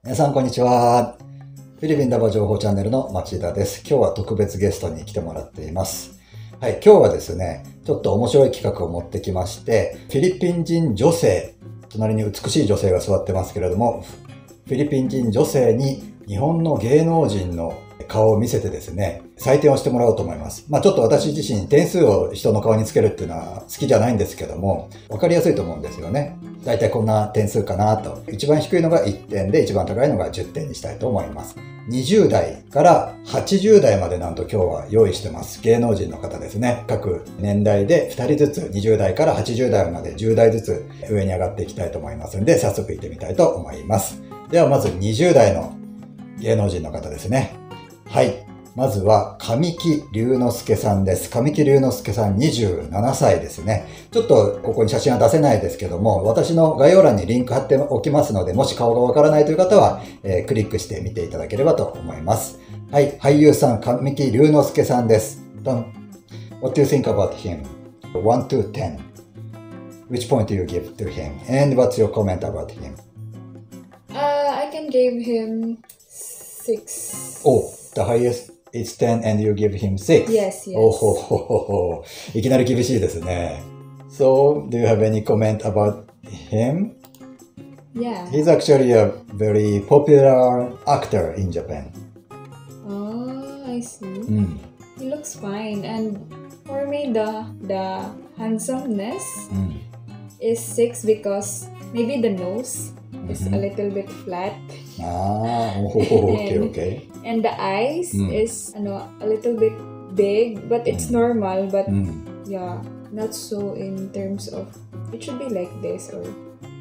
皆さんこんにちは。フィリピンダバ情報チャンネルの町田です。今日は特別ゲストに来てもらっています。はい、今日はですね、ちょっと面白い企画を持ってきまして、フィリピン人女性、隣に美しい女性が座ってますけれども、フィリピン人女性に日本の芸能人の顔を見せてですね、採点をしてもらおうと思います。ちょっと私自身点数を人の顔につけるっていうのは好きじゃないんですけども、わかりやすいと思うんですよね。だいたいこんな点数かなと。一番低いのが1点で、一番高いのが10点にしたいと思います。20代から80代までなんと今日は用意してます。芸能人の方ですね。各年代で2人ずつ、20代から80代まで10代ずつ上に上がっていきたいと思いますので、早速行ってみたいと思います。ではまず20代の芸能人の方ですね。はい。まずは、神木隆之介さんです。神木隆之介さん27歳ですね。ちょっとここに写真は出せないですけども、私の概要欄にリンク貼っておきますので、もし顔がわからないという方は、クリックしてみていただければと思います。はい。俳優さん、神木隆之介さんです。What do you think about him? 1 to 10. Which point do you give to him? And what's your comment about him? I can give him 6. Oh, the highest is 10 and you give him 6? Yes, yes. おほほほほ。いきなり厳しいですね。So, do you have any comment about him? Yeah. He's actually a very popular actor in Japan. Oh, I see. うん。 He looks fine, and for me, the handsomeness うん。 is 6 because maybe the nose is a little bit flat, ああ、おほほほ、OK, OK. and the eyes is a little bit big, but it's normal. But うん。 yeah, not so in terms of it should be like this or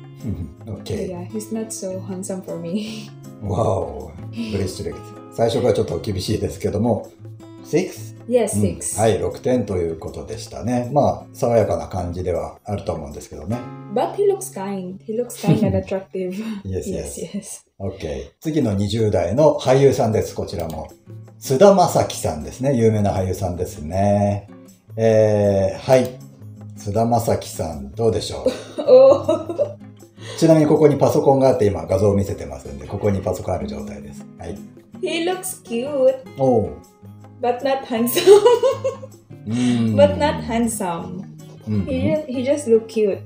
OK. yeah, he's not so handsome for me. Wow. Very strict. 最初からちょっと厳しいですけども、6? Yes, 6. はい、6点ということでしたね。爽やかな感じではあると思うんですけどね。 But he looks kind. He looks kind and attractive. Yes, yes, yes. yes. OK。次の20代の俳優さんです。こちらも。菅田将暉さんですね。有名な俳優さんですね。はい。菅田将暉さん、どうでしょう Oh. ちなみにここにパソコンがあって今画像を見せてますんで、ここにパソコンある状態です。はい。 He looks cute, おう。 but not handsome. うん。 but not handsome. うん。 He just look cute.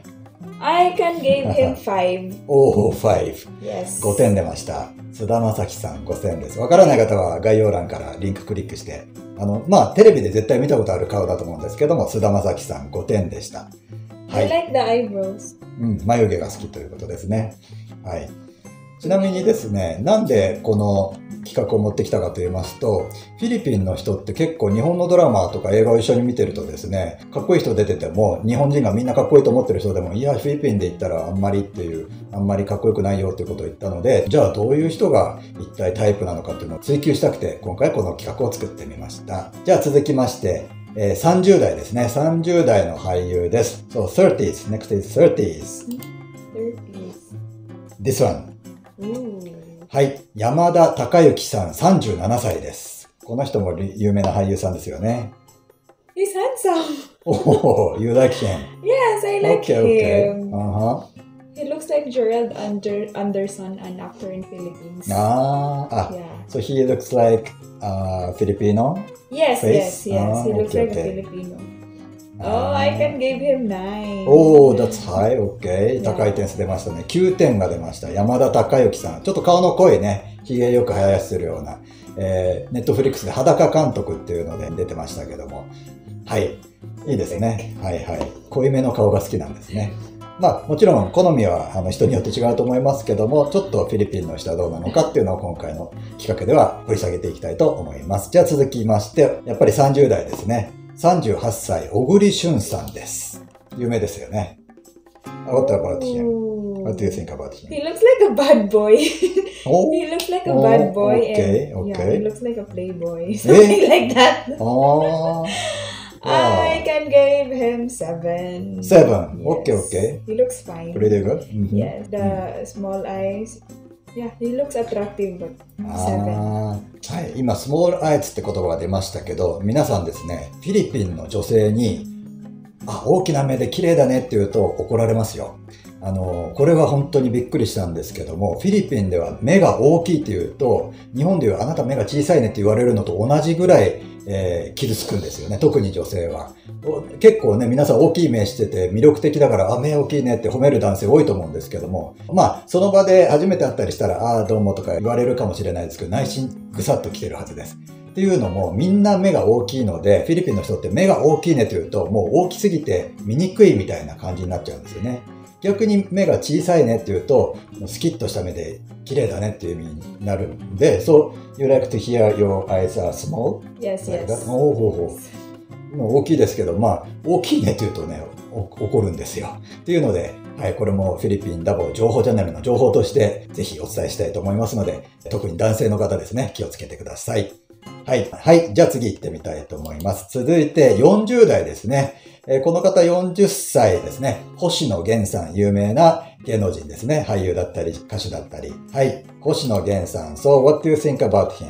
I can give him 5. おー、5。 Yes. 5点出ました。菅田将暉さん5点です。わからない方は概要欄からリンククリックして、テレビで絶対見たことある顔だと思うんですけども、菅田将暉さん5点でした。は I い。 like the eyebrows. 眉毛が好きということですね。はい。ちなみにですね、なんでこの企画を持ってきたかと言いますと、フィリピンの人って結構日本のドラマとか映画を一緒に見てるとですね、かっこいい人出てても、日本人がみんなかっこいいと思ってる人でも、いや、フィリピンで言ったらあんまりっていう、あんまりかっこよくないよっていうことを言ったので、じゃあどういう人が一体タイプなのかっていうのを追求したくて、今回この企画を作ってみました。じゃあ続きまして、30代ですね。30代の俳優です。So, 30s. Next is 30s. 30s. This one. Ooh. はい。山田孝之さん37歳です。この人も有名な俳優さんですよね。 He's handsome. おお、you like him? Yes, I like Okay, him. okay. He looks like Gerald Anderson, an actor in Philippines. Yeah. So he looks like Filipino? Yes, face? yes, yes. He looks like a Okay. Filipino. Oh, I can give him 9. Oh, that's high. Okay. い高い点数出ましたね。9点が出ました。山田孝之さん。ちょっと顔の濃いね、髭よく生やしてるような、ネットフリックスで裸監督っていうので出てましたけども。はい。いいですね。はいはい。濃いめの顔が好きなんですね。もちろん好みは人によって違うと思いますけども、ちょっとフィリピンの人はどうなのかっていうのを今回の企画では掘り下げていきたいと思います。じゃあ続きまして、やっぱり30代ですね。38歳、小栗旬さんです。有名ですよね。What about him? What do you think about him? He looks like a bad boy. Oh, He looks like a bad boy. okay, and, okay. Yeah, he looks like a playboy. Something like that. I can give him 7. 7. Yes. Okay, okay. He looks fine. Pretty good. Yes, the small eyes. Yeah, he looks attractive, but 7. はい。今、スモールアイツって言葉が出ましたけど、皆さんですね、フィリピンの女性に、大きな目で綺麗だねって言うと怒られますよ。 これは本当にびっくりしたんですけども、フィリピンでは目が大きいっていうと、日本でいうあなた目が小さいねって言われるのと同じぐらい、傷つくんですよね。特に女性は。結構ね、皆さん大きい目してて魅力的だから、目大きいねって褒める男性多いと思うんですけども、その場で初めて会ったりしたら、どうもとか言われるかもしれないですけど、内心ぐさっと来てるはずです。っていうのも、みんな目が大きいので、フィリピンの人って目が大きいねというと、もう大きすぎて見にくいみたいな感じになっちゃうんですよね。逆に目が小さいねっていうと、スキッとした目で綺麗だねっていう意味になるんで、So, you like to hear your eyes are small? Yes, Like yes. that? もう大きいですけど、大きいねっていうとね、怒るんですよ。っていうので、はい、これもフィリピンダボ情報チャンネルの情報としてぜひお伝えしたいと思いますので、特に男性の方ですね、気をつけてください。はい。はい。じゃあ次行ってみたいと思います。続いて40代ですね。この方40歳ですね。星野源さん、有名な芸能人ですね。俳優だったり、歌手だったり。はい。星野源さん。So, what do you think about him?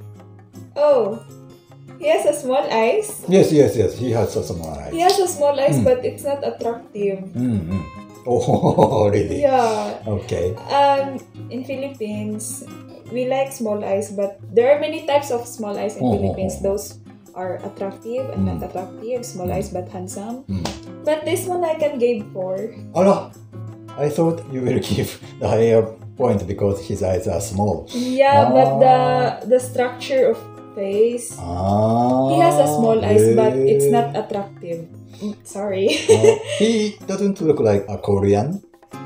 Oh, he has a small eyes. Yes. He has a small eyes. He has a small eyes, but it's not attractive. Oh, really? Yeah. Okay. In Philippines, we like small eyes, but there are many types of small eyes in Philippines. Those are attractive and not attractive. Small eyes but handsome. But this one I can give 4. I thought you will give the higher point because his eyes are small. Yeah, but the structure of face. He has a small eyes, but it's not attractive. Sorry. He doesn't look like a Korean.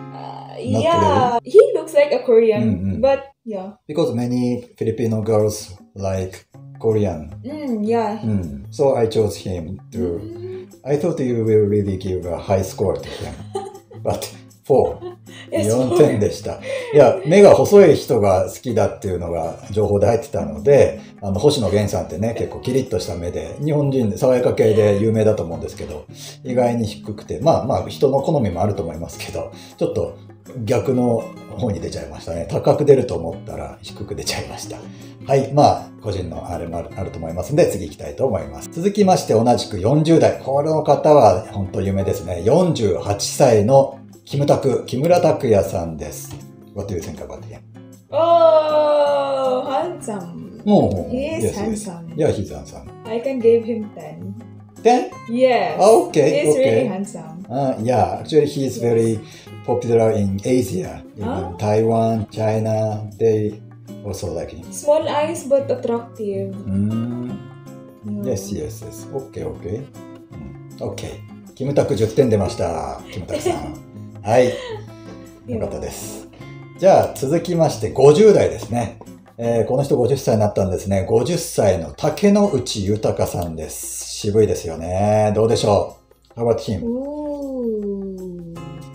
Yeah, he looks like a Korean, but yeah. Because many Filipino girls like Korean. Yeah. So I chose him to. I thought you will really give a high score to him. But 4. 4点でした。いや、目が細い人が好きだっていうのが情報で入ってたので、星野源さんってね、結構キリッとした目で、日本人で爽やか系で有名だと思うんですけど、意外に低くて、人の好みもあると思いますけど、ちょっと逆の方に出ちゃいましたね。高く出ると思ったら低く出ちゃいました。はい。個人のあれもあると思いますので、次行きたいと思います。続きまして、同じく40代。この方は本当有名ですね。48歳の木村拓哉さんです。What do you think about him? Oh, handsome. He is handsome. Yeah, he's handsome. I can give him 10. 10? Yes. Okay. He's really handsome. Yeah, actually he's very popular in Asia. Even Taiwan, China, they also like him. Small eyes but attractive. Yes. Okay. キムタク10点出ました。キムタクさん。はい。よかったです。じゃあ続きまして50代ですね。この人50歳になったんですね。50歳の竹野内豊さんです。渋いですよね。どうでしょう？ How about him? Ooh.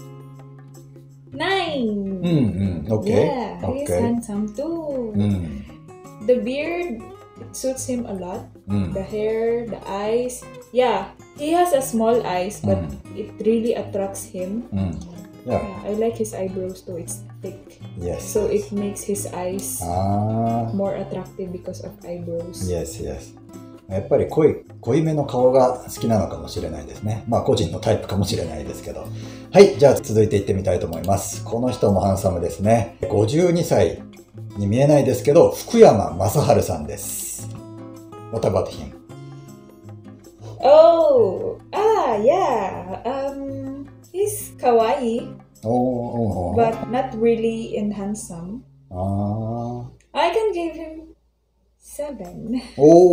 9. Okay. Yeah, he's handsome too. The beard, it suits him a lot. The hair, the eyes. Yeah, he has a small eyes, but it really attracts him. Yeah, I like his eyebrows too. It's thick. Yes. So it makes his eyes more attractive because of eyebrows. Yes. やっぱり濃いめの顔が好きなのかもしれないですね。個人のタイプかもしれないですけど。はい、じゃあ続いていってみたいと思います。この人もハンサムですね。52歳に見えないですけど、福山雅治さんです。What about him? Oh, yeah. He's kawaii, but not really in handsome. I can give him 7.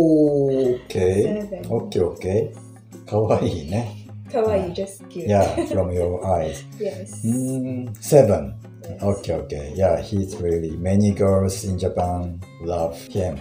Okay. かわいいね。 Kawaii, just cute. Yeah, from your eyes. Yes. 7. Yes. Okay. Yeah, he's really, many girls in Japan love him.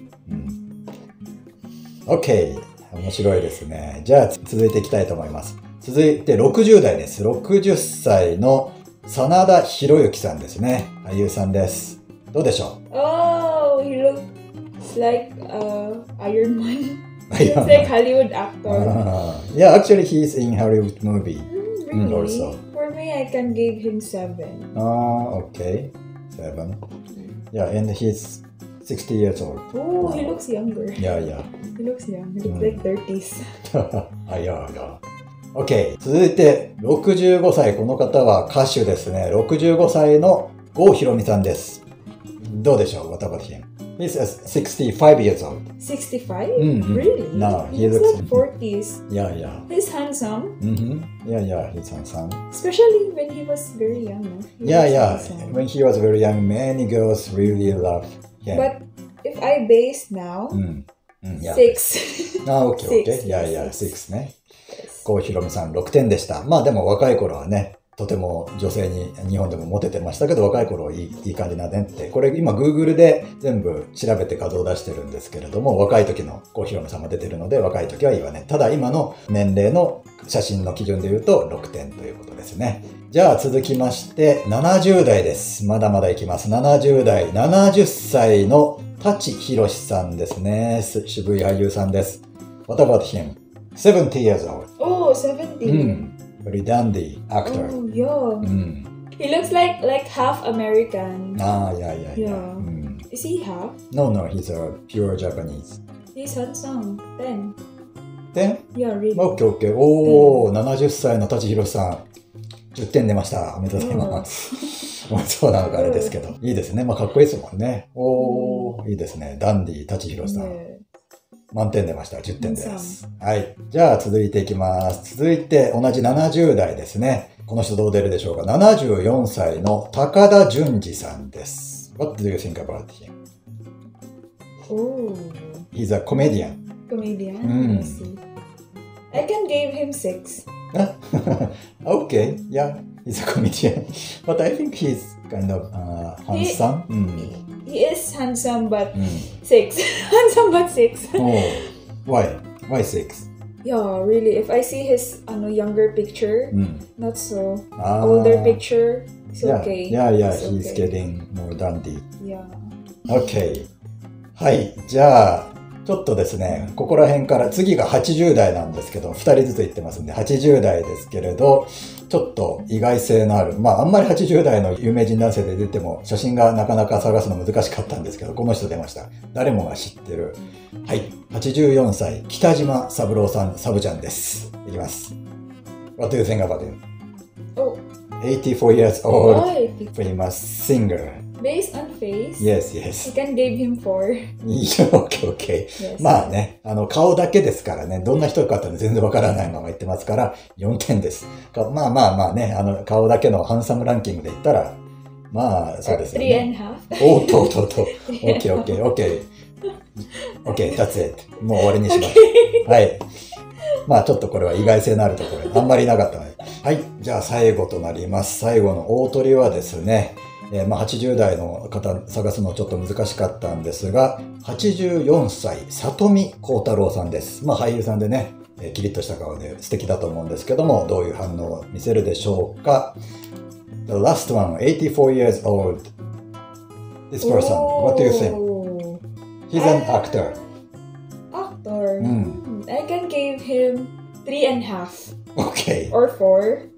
Okay. 面白いですね。じゃあ続いていきたいと思います。続いて60代です。60歳の真田広之さんですね。俳優さんです。どうでしょう？ Oh, he looks like Iron Man. He's like Hollywood actor. Yeah, actually he's in Hollywood movie. Really? Also. For me, I can give him 7. Okay. 7. Yeah, and he's 60 years old. Oh, he looks younger. Yeah. He looks young. He looks like 30s. Yeah. OK。続いて、65歳。この方は歌手ですね。65歳の郷ひろみさんです。どうでしょう？ What about him? He's 65 years old. 65? Really? No, he looks looks like 40s. Yeah. He's handsome. Yeah, he's handsome. Especially when he was very young. No? Yeah. When he was very young, many girls really loved him. But if I base now, 6. OK. Yeah, 6ね。郷ひろみさん6点でした。まあでも若い頃はね、とても女性に日本でもモテてましたけど、若い頃いい感じなねって、これ今 Google で全部調べて画像を出してるんですけれども、若い時の郷ひろみさんも出てるので、若い時はいいわね。ただ今の年齢の写真の基準で言うと6点ということですね。じゃあ続きまして、70代です。まだまだいきます。70代、70歳の舘ひろしさんですね。渋い俳優さんです。What about him? 70 years old. Oh, 70. Very dandy actor. Oh, yeah. He looks like half American. Yeah. Is he half? No, he's a pure Japanese. He's handsome. 10. 10? Yeah, really. OK. おー、70歳の舘ひろしさん。10点出ました。おめでとうございます。そうなのかあれですけど。いいですね。まあかっこいいですもんね。おー、いいですね。ダンディ舘ひろしさん。満点出ました。10点です。はい。じゃあ続いていきます。続いて同じ70代ですね。この人どう出るでしょうか。74歳の高田純次さんです。What do you think about him? Oh. He's a comedian. I see. I can give him 6. Okay. Yeah. He's a comedian. But I think he's kind of handsome. He is handsome, but 6. Handsome, but 6. Oh, why? Why 6? Yeah, really. If I see his younger picture, not so older picture, it's okay. Yeah, he's getting more dandy. Yeah. Okay. はい。じゃあ、ちょっとですね、ここら辺から次が80代なんですけど、2人ずつ言ってますんで、80代ですけれど、ちょっと意外性のある、まああんまり80代の有名人男性で出ても写真がなかなか探すの難しかったんですけど、この人出ました。誰もが知ってる。はい。84歳、北島三郎さん、サブちゃんです。いきます。What do you think about him? Oh. 84 years old, famous singer. Based on face? Yes. You can give him 4. Okay. Yes. まあね、顔だけですからね、どんな人かって全然わからないまま言ってますから、4点です。まあね、顔だけのハンサムランキングで言ったら、まあ、そうですよね。 3.5. おっと。Okay, that's it. もう終わりにします。はい。まあちょっとこれは意外性のあるところ、あんまりなかったので。はい。じゃあ最後となります。最後の大鳥はですね、80代の方探すのちょっと難しかったんですが、84歳、里見幸太郎さんです。俳優さんでね、キリッとした顔で素敵だと思うんですけども、どういう反応を見せるでしょうか。The last one, 84 years old. This person, what do you think? He's an actor. I can give him 3.5. Okay. Or 4.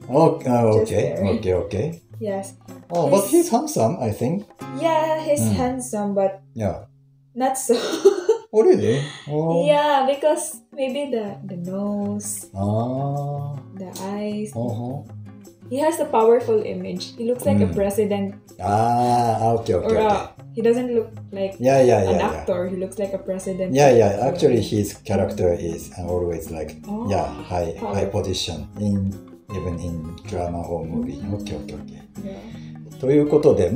Okay. Yes. Oh, but he's handsome, I think. Yeah, he's handsome, but not so. Oh, really? Yeah, because maybe the nose, the eyes. He has a powerful image. He looks like a president. Okay. He doesn't look like an actor. He looks like a president. Yeah. Actually, his character is always like high position even in drama or movie. Okay. Yeah. ということで、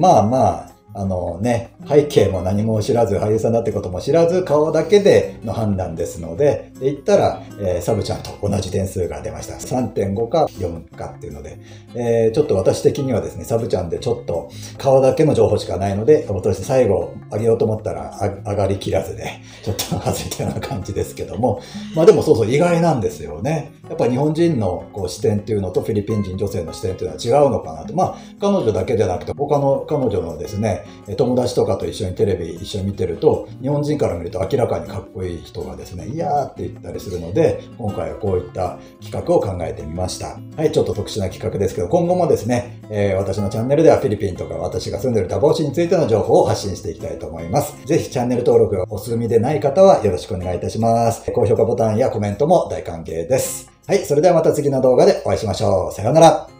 背景も何も知らず、俳優さんだってことも知らず、顔だけでの判断ですので、言ったら、サブちゃんと同じ点数が出ました。3.5 か4かっていうので、ちょっと私的にはですね、サブちゃんでちょっと顔だけの情報しかないので、私最後上げようと思ったら上がりきらずで、ちょっと外れたような感じですけども、でもそう意外なんですよね。やっぱ日本人の視点っていうのとフィリピン人女性の視点っていうのは違うのかなと。彼女だけじゃなくて、他の彼女のですね、友達とかと一緒にテレビ一緒に見てると、日本人から見ると明らかにかっこいい人がですね、いやーって言ったりするので、今回はこういった企画を考えてみました。はい、ちょっと特殊な企画ですけど、今後もですね、私のチャンネルではフィリピンとか私が住んでいるダボ市についての情報を発信していきたいと思います。ぜひチャンネル登録がお済みでない方はよろしくお願いいたします。高評価ボタンやコメントも大歓迎です。 はい、それではまた次の動画でお会いしましょう。さようなら。